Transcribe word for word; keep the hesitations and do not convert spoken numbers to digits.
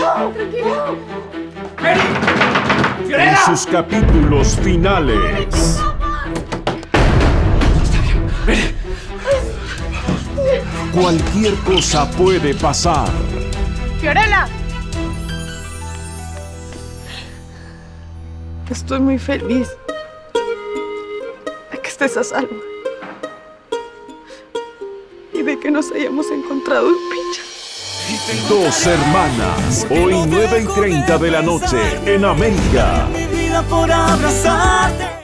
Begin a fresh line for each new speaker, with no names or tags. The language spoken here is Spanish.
Tranquilo.
¡Mary! ¡Fiorella!
En sus capítulos finales.
¡Mary!
Cualquier cosa puede pasar.
¡Fiorella! Estoy muy feliz de que estés a salvo y de que nos hayamos encontrado en Picha.
Dos hermanas, hoy nueve y treinta de la noche en América.
Mi vida por abrazarte.